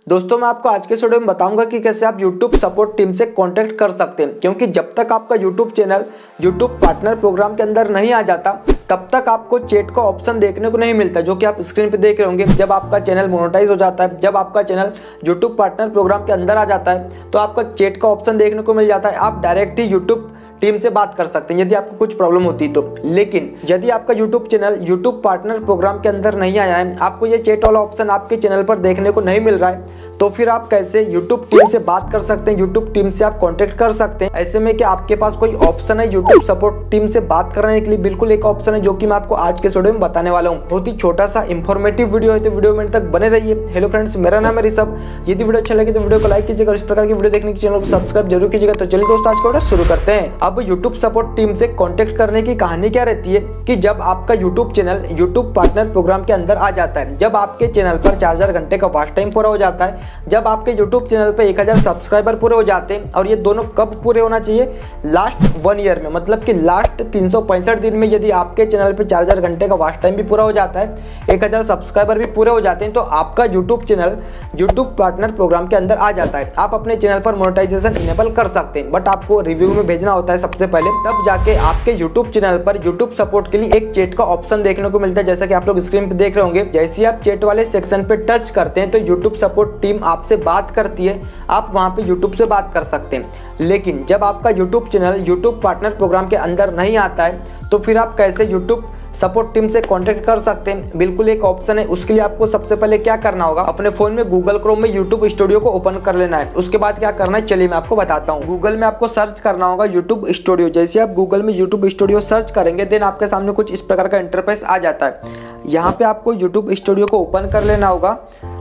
दोस्तों मैं आपको आज के वीडियो में बताऊंगा कि कैसे आप YouTube सपोर्ट टीम से कांटेक्ट कर सकते हैं, क्योंकि जब तक आपका YouTube channel YouTube partner program के अंदर नहीं आ जाता तब तक आपको चैट का ऑप्शन देखने को नहीं मिलता, जो कि आप स्क्रीन पे देख रहे होंगे। जब आपका चैनल मोनेटाइज हो जाता है, जब आपका चैनल YouTube पार्टनर प्रोग्राम के अंदर आ जाता है तो आपका चैट का ऑप्शन देखने को मिल जाता है। आप डायरेक्ट ही YouTube टीम से बात कर सकते हैं यदि आपको कुछ प्रॉब्लम होती है तो। लेकिन यदि आपका YouTube channel YouTube partner program के अंदर नहीं आया है, आपको ये चैट वाला ऑप्शन आपके चैनल पर देखने को नहीं मिल रहा है, तो फिर आप कैसे YouTube टीम से बात कर सकते हैं, YouTube टीम से आप कांटेक्ट कर सकते हैं। ऐसे में कि आपके पास कोई ऑप्शन है YouTube सपोर्ट टीम से बात करने के लिए? बिल्कुल एक ऑप्शन है, जो कि मैं आपको आज के वीडियो में बताने वाला हूँ। बहुत ही छोटा सा इंफॉर्मेटिव वीडियो है, तो वीडियो में तक बने रहिए। हेलो फ्रेंड्स, मेरा नाम है ऋषभ। यदि वीडियो अच्छा लगे तो वीडियो को लाइक कीजिएगा और इस प्रकार की वीडियो देखने के चैनल को सब्सक्राइब जरूर कीजिएगा। तो चलिए दोस्तों, आज का वीडियो शुरू करते हैं। अब YouTube सपोर्ट टीम से कांटेक्ट करने की कहानी क्या रहती है कि जब आपका YouTube channel YouTube partner program के अंदर आ जाता है, जब आपके चैनल पर 4000 घंटे का वॉच टाइम पूरा हो जाता है, जब आपके YouTube चैनल पे 1000 सब्सक्राइबर पूरे हो जाते हैं, और ये दोनों कब पूरे होना चाहिए? लास्ट 1 ईयर में, मतलब कि लास्ट 365 दिन में यदि आपके चैनल पे 4000 घंटे का वॉच टाइम भी पूरा हो जाता है, 1000 सब्सक्राइबर भी पूरे हो जाते हैं, तो आपका YouTube channel YouTube partner program के अंदर आ जाता है। आप अपने चैनल पर मोनेटाइजेशन इनेबल कर सकते हैं, बट आपको रिव्यू में भेजना होता है सबसे पहले, तब जाके आपके YouTube चैनल पर YouTube सपोर्ट के लिए एक चैट का ऑप्शन देखने को मिलता है, जैसा कि आप लोग स्क्रीन पे देख रहे होंगे। जैसे ही आप चैट वाले सेक्शन पे टच करते हैं तो YouTube सपोर्ट टीम आपसे बात करती है, आप वहां पे YouTube से बात कर सकते हैं। लेकिन जब आपका YouTube channel YouTube partner program के अंदर नहीं आता है तो फिर आप कैसे YouTube सपोर्ट टीम से कांटेक्ट कर सकते हैं? बिल्कुल एक ऑप्शन है। उसके लिए आपको सबसे पहले क्या करना होगा, अपने फोन में गूगल क्रोम में YouTube स्टूडियो को ओपन कर लेना है। उसके बाद क्या करना है, चलिए मैं आपको बताता हूँ। गूगल में आपको सर्च करना होगा YouTube स्टूडियो। जैसे आप गूगल में YouTube स्टूडियो सर्च करेंगे, देन आपके सामने कुछ इस प्रकार का इंटरफेस आ जाता है। यहाँ पे आपको YouTube स्टूडियो को ओपन कर लेना होगा।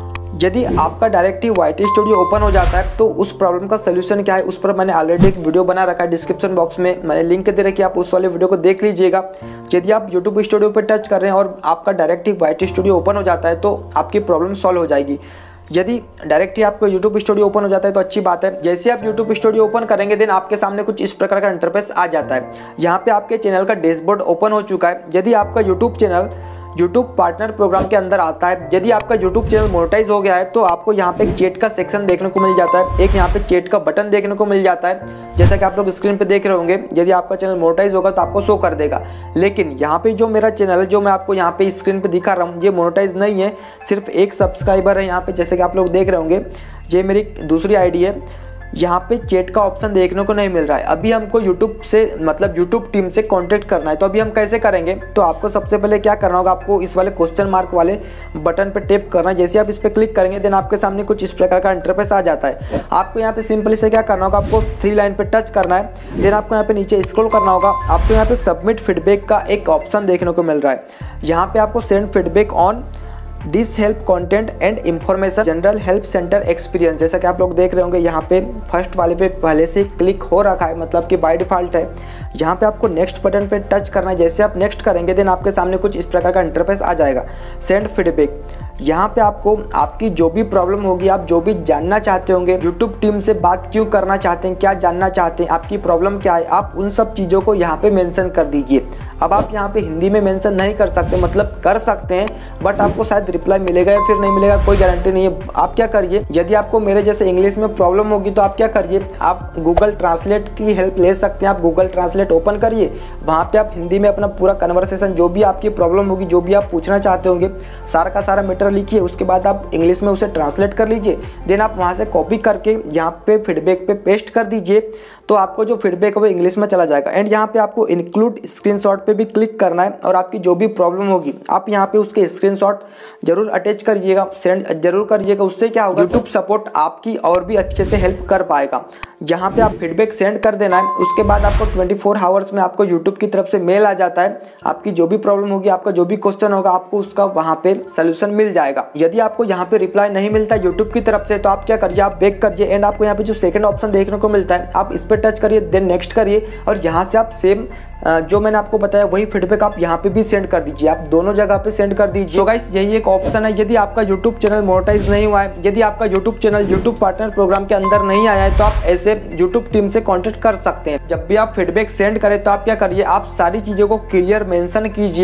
यदि आपका डायरेक्ट ही YT स्टूडियो ओपन हो जाता है तो उस प्रॉब्लम का सोल्यूशन क्या है, उस पर मैंने ऑलरेडी एक वीडियो बना रखा है। डिस्क्रिप्शन बॉक्स में मैंने लिंक दे रखी है, आप उस वाले वीडियो को देख लीजिएगा। यदि आप YouTube स्टूडियो पर टच कर रहे हैं और आपका डायरेक्ट ही YT स्टूडियो ओपन हो जाता है तो आपकी प्रॉब्लम सॉल्व हो जाएगी। यदि डायरेक्ट ही आपको YouTube स्टूडियो ओपन हो जाता है तो अच्छी बात है। जैसे आप YouTube स्टूडियो ओपन करेंगे, देन आपके सामने कुछ इस प्रकार का इंटरफेस आ जाता है। यहाँ पे आपके चैनल का डैशबोर्ड ओपन हो चुका है। यदि आपका YouTube channel YouTube partner program के अंदर आता है, यदि आपका YouTube चैनल मोनेटाइज हो गया है, तो आपको यहाँ पे एक चैट का सेक्शन देखने को मिल जाता है, एक यहाँ पे चैट का बटन देखने को मिल जाता है, जैसा कि आप लोग स्क्रीन पे देख रहे होंगे। यदि आपका चैनल मोनेटाइज होगा तो आपको शो कर देगा। लेकिन यहाँ पे जो मेरा चैनल है, जो मैं आपको यहाँ पे स्क्रीन पे दिखा रहा हूँ, ये मोनेटाइज नहीं है, सिर्फ एक सब्सक्राइबर है यहाँ पे, जैसे कि आप लोग देख रहे होंगे। ये मेरी दूसरी आईडी है। यहाँ पे चैट का ऑप्शन देखने को नहीं मिल रहा है। अभी हमको YouTube से, मतलब YouTube टीम से कांटेक्ट करना है, तो अभी हम कैसे करेंगे? तो आपको सबसे पहले क्या करना होगा, आपको इस वाले क्वेश्चन मार्क वाले बटन पे टैप करना है। जैसे आप इस पर क्लिक करेंगे, देन आपके सामने कुछ इस प्रकार का इंटरफेस आ जाता है। आपको यहाँ पे सिंपली से क्या करना होगा, आपको 3 लाइन पे टच करना है, देन आपको यहाँ पे नीचे स्क्रॉल करना होगा। आपको यहाँ पे सबमिट फीडबैक का एक ऑप्शन देखने को मिल रहा है। यहाँ पे आपको send feedback on this help content and information general help center experience, जैसा कि आप लोग देख रहे होंगे। यहाँ पे फर्स्ट वाले पे पहले से क्लिक हो रखा है, मतलब कि बाय डिफॉल्ट है। यहाँ पे आपको नेक्स्ट बटन पे टच करना है। जैसे आप नेक्स्ट करेंगे, देन आपके सामने कुछ इस प्रकार का इंटरफेस आ जाएगा, सेंड फीडबैक। यहाँ पे आपको आपकी जो भी प्रॉब्लम होगी, आप जो भी जानना चाहते होंगे, YouTube टीम से बात क्यों करना चाहते हैं, क्या जानना चाहते हैं, आपकी प्रॉब्लम क्या है, आप उन सब चीज़ों को यहाँ पे मेंशन कर दीजिए। अब आप यहाँ पे हिंदी में मेंशन नहीं कर सकते, मतलब कर सकते हैं, बट आपको शायद रिप्लाई मिलेगा या फिर नहीं मिलेगा, कोई गारंटी नहीं है। आप क्या करिए, यदि आपको मेरे जैसे इंग्लिश में प्रॉब्लम होगी तो आप क्या करिए, आप गूगल ट्रांसलेट की हेल्प ले सकते हैं। आप गूगल ट्रांसलेट ओपन करिए, वहाँ पे आप हिंदी में अपना पूरा कन्वर्सेशन, जो भी आपकी प्रॉब्लम होगी, जो भी आप पूछना चाहते होंगे, सारा का सारा मैटर लिखिए। उसके बाद आप इंग्लिश में उसे ट्रांसलेट कर लीजिए, देन आप वहाँ से कॉपी करके यहाँ पे फीडबैक पे पेस्ट कर दीजिए, तो आपको जो फीडबैक है वो इंग्लिश में चला जाएगा। एंड यहाँ पे आपको इंक्लूड स्क्रीनशॉट पे भी क्लिक करना है, और आपकी जो भी प्रॉब्लम होगी आप यहाँ पे उसके स्क्रीनशॉट जरूर अटैच करिएगा, सेंड जरूर करिएगा। उससे क्या होगा, YouTube सपोर्ट आपकी और भी अच्छे से हेल्प कर पाएगा। यहाँ पे आप फीडबैक सेंड कर देना है। उसके बाद आपको 24 आवर्स में आपको YouTube की तरफ से मेल आ जाता है। आपकी जो भी प्रॉब्लम होगी, आपका जो भी क्वेश्चन होगा, आपको उसका वहाँ पे सोल्यूशन मिल जाएगा। यदि आपको यहाँ पे रिप्लाई नहीं मिलता YouTube की तरफ से, तो आप क्या करिए, आप बैक करिए, एंड आपको यहाँ पे जो सेकंड ऑप्शन देखने को मिलता है, आप इस पर टच करिए, देन नेक्स्ट करिए, और यहाँ से आप सेम जो मैंने आपको बताया वही फीडबैक आप यहाँ पे भी सेंड कर दीजिए। आप दोनों जगह पे सेंड कर दीजिए। सो गाइस, यही एक ऑप्शन है। यदि आपका YouTube चैनल मोनेटाइज नहीं हुआ है, यदि आपका YouTube channel YouTube partner program के अंदर नहीं आया है, तो आप ऐसे YouTube टीम से कांटेक्ट कर सकते हैं। जब भी आप फीडबैक सेंड करें तो आप क्या करिए, आप सारी चीज़ों को क्लियर मेंशन कीजिए।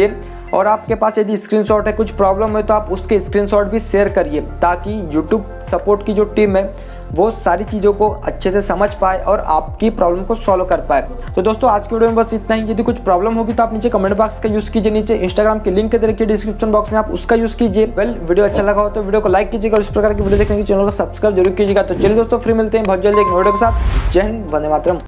और आपके पास यदि स्क्रीनशॉट है, कुछ प्रॉब्लम है तो आप उसके स्क्रीनशॉट भी शेयर करिए, ताकि यूट्यूब सपोर्ट की जो टीम है वो सारी चीज़ों को अच्छे से समझ पाए और आपकी प्रॉब्लम को सॉल्व कर पाए। तो दोस्तों आज की वीडियो में बस इतना ही। यदि कुछ प्रॉब्लम होगी तो आप नीचे कमेंट बॉक्स का यूज़ कीजिए, नीचे इंस्टाग्राम की लिंक दे रखिए डिस्क्रिप्शन बॉक्स में, आप उसका यूज़ कीजिए। वीडियो अच्छा लगा हो तो वीडियो को लाइक कीजिएगा और इस प्रकार की वीडियो देखने के चैनल को सब्सक्राइब जरूर कीजिएगा। तो चलिए दोस्तों फिर मिलते हैं बहुत जल्द एक वीडियो के साथ। जय हिंद, वंदे मातरम।